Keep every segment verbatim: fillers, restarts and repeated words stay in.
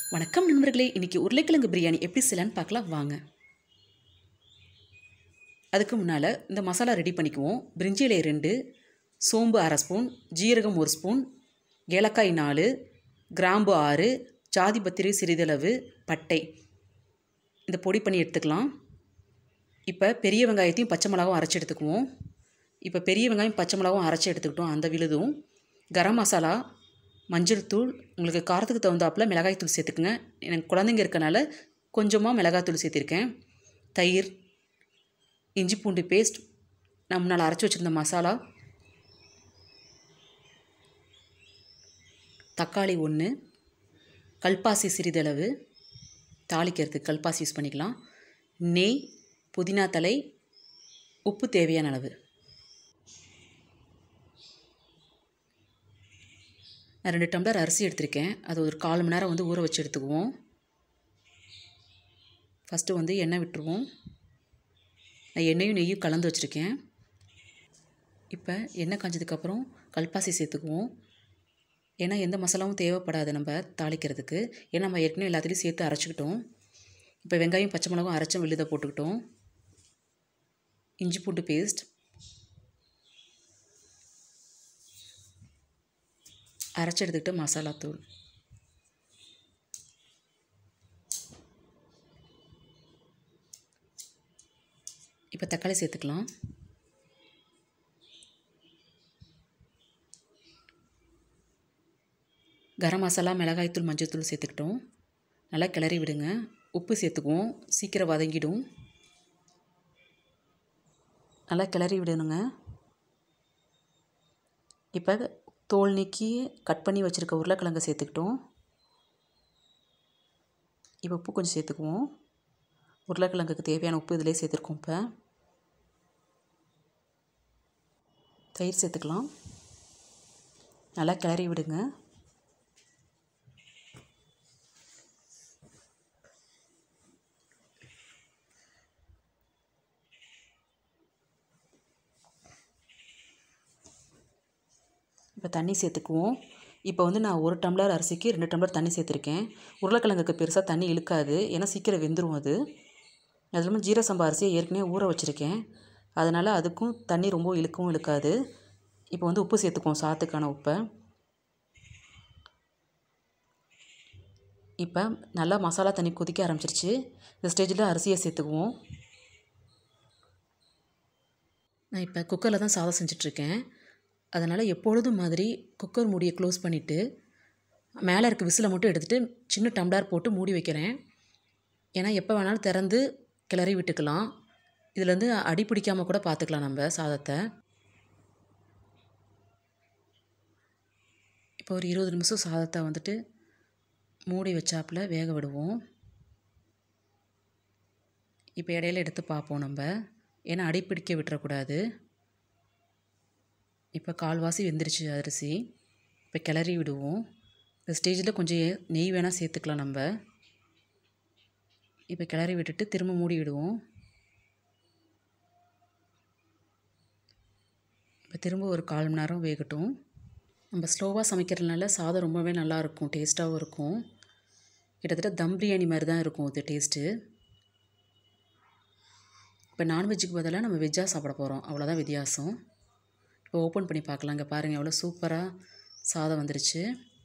வணக்கம் நண்பர்களே, இன்றைக்கி உருளைக்கிழங்கு பிரியாணி எப்படி செய்யலான்னு பார்க்கலாம் வாங்க. அதுக்கு முன்னால் இந்த மசாலா ரெடி பண்ணிக்குவோம். பிரிஞ்சி இலை ரெண்டு, சோம்பு அரை ஸ்பூன், ஜீரகம் ஒரு ஸ்பூன், ஏலக்காய் நாலு, கிராம்பு ஆறு, ஜாதி பத்திரி சிறிதளவு, பட்டை இந்த பொடி பண்ணி எடுத்துக்கலாம். இப்போ பெரிய வெங்காயத்தையும் பச்சை மிளகாவும் அரைச்சி எடுத்துக்குவோம். இப்போ பெரிய வெங்காயம் பச்சை மிளகாவும் அரைச்சி எடுத்துக்கிட்டோம். அந்த விழுதும் கரம் மசாலா, மஞ்சள் தூள், உங்களுக்கு காரத்துக்கு தகுந்தாப்பில் மிளகாய் தூள் சேர்த்துக்குங்க. எனக்கு குழந்தைங்க இருக்கனால கொஞ்சமாக மிளகாய் தூள் சேர்த்திருக்கேன். தயிர், இஞ்சி பூண்டு பேஸ்ட், நான் முன்னால் அரைச்சி வச்சுருந்த மசாலா, தக்காளி ஒன்று, கல்பாசி சிறிதளவு, தாளிக்கிறதுக்கு கல்பாசி யூஸ் பண்ணிக்கலாம், நெய், புதினா தலை, உப்பு தேவையான அளவு. நான் ரெண்டு டம்ளர் அரிசி எடுத்திருக்கேன். அது ஒரு கால் மணி நேரம் வந்து ஊற வச்சு எடுத்துக்குவோம். ஃபஸ்ட்டு வந்து எண்ணெய் விட்டுருவோம். நான் எண்ணெயும் நெய்யும் கலந்து வச்சுருக்கேன். இப்போ எண்ணெய் காஞ்சதுக்கப்புறம் கல்பாசி சேர்த்துக்குவோம். ஏன்னா எந்த மசாலாவும் தேவைப்படாது நம்ம தாளிக்கிறதுக்கு. ஏன்னா நம்ம ஏற்கனவே எல்லாத்துலேயும் சேர்த்து அரைச்சிக்கிட்டோம். இப்போ வெங்காயம் பச்சை மிளகாவும் அரைச்ச விழுதை போட்டுக்கிட்டோம். இஞ்சி பூண்டு பேஸ்ட், அரைச்சி எடுத்துக்கிட்டு மசாலா தூள், இப்போ தக்காளி சேர்த்துக்கலாம். கரம் மசாலா, மிளகாய் தூள், மஞ்சள் தூள் சேர்த்துக்கிட்டோம். நல்லா கிளறி விடுங்க. உப்பு சேர்த்துக்குவோம், சீக்கிரம் வதங்கிடும். நல்லா கிளறி விடணுங்க. இப்போ தோல் நீக்கி கட் பண்ணி வச்சுருக்க உருளைக்கிழங்கை சேர்த்துக்கிட்டோம். இப்போ உப்பு கொஞ்சம் சேர்த்துக்குவோம். உருளைக்கிழங்குக்கு தேவையான உப்பு இதிலே சேர்த்துருக்கோம். இப்போ தயிர் சேர்த்துக்கலாம். நல்லா கிளறி விடுங்க. இப்போ தண்ணி சேர்த்துக்குவோம். இப்போ வந்து நான் ஒரு டம்ளர் அரிசிக்கு ரெண்டு டம்ளர் தண்ணி சேர்த்துருக்கேன். உருளைக்கிழங்குக்கு பெருசாக தண்ணி இழுக்காது, ஏன்னா சீக்கிரம் வெந்துடும் அது. அது இல்லாமல் ஜீரக சம்பா அரிசியை ஏற்கனவே ஊற வச்சுருக்கேன், அதனால் அதுக்கும் தண்ணி ரொம்ப இழுக்கவும் இழுக்காது. இப்போ வந்து உப்பு சேர்த்துக்குவோம், சாத்துக்கான உப்பை. இப்போ நல்லா மசாலா தண்ணி கொதிக்க ஆரம்பிச்சிருச்சு. இந்த ஸ்டேஜில் அரிசியை சேர்த்துக்குவோம். நான் இப்போ குக்கரில் தான் சாதம் செஞ்சிட்ருக்கேன். அதனால் எப்பொழுதும் மாதிரி குக்கர் மூடியை க்ளோஸ் பண்ணிவிட்டு மேலே இருக்க விசிலை மட்டும் எடுத்துகிட்டு சின்ன டம்ளர் போட்டு மூடி வைக்கிறேன். ஏன்னா எப்போ வேணாலும் திறந்து கிளறி விட்டுக்கலாம். இதுலேருந்து அடி பிடிக்காமல் கூட பார்த்துக்கலாம் நம்ம சாதத்தை. இப்போ ஒரு இருபது நிமிஷம் சாதத்தை வந்துட்டு மூடி வச்சாப்பில் வேக விடுவோம். இப்போ இடையில எடுத்து பார்ப்போம் நம்ம, ஏன்னா அடி பிடிக்க விட்டுறக்கூடாது. இப்போ கால்வாசி வெந்துருச்சு அரிசி. இப்போ கிளறி விடுவோம். இந்த ஸ்டேஜில் கொஞ்சம் நெய் வேணால் சேர்த்துக்கலாம் நம்ம. இப்போ கிளறி விட்டுட்டு திரும்ப மூடி விடுவோம். இப்போ திரும்ப ஒரு கால் மணி நேரம் வேகட்டும். நம்ம ஸ்லோவாக சமைக்கிறதுனால சாதம் ரொம்பவே நல்லாயிருக்கும், டேஸ்ட்டாகவும் இருக்கும். கிட்டத்தட்ட தம் பிரியாணி மாதிரி தான் இருக்கும் இது டேஸ்ட்டு. இப்போ நான்வெஜ்ஜுக்கு பதிலாக நம்ம வெஜ்ஜாக சாப்பிட போகிறோம், அவ்வளோதான் வித்தியாசம். இப்போ ஓப்பன் பண்ணி பார்க்கலாம். இங்கே பாருங்கள் எவ்வளோ சூப்பராக சாதம் வந்துருச்சு.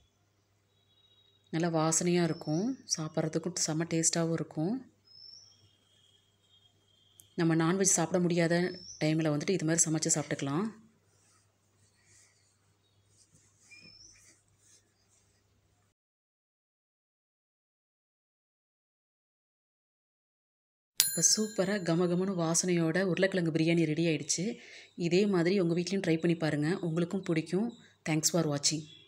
நல்லா வாசனையாக இருக்கும், சாப்பிட்றதுக்கும் செம்ம டேஸ்ட்டாகவும் இருக்கும். நம்ம நான்வெஜ் சாப்பிட முடியாத டைமில் வந்துட்டு இது மாதிரி சமைச்சு சாப்பிட்டுக்கலாம். இப்போ சூப்பராக கமகமனு வாசனையோட உருளைக்கிழங்கு பிரியாணி ரெடி ஆகிடுச்சு. இதே மாதிரி உங்கள் வீட்லேயும் ட்ரை பண்ணி பாருங்கள், உங்களுக்கும் பிடிக்கும். தேங்க்ஸ் ஃபார் வாட்சிங்.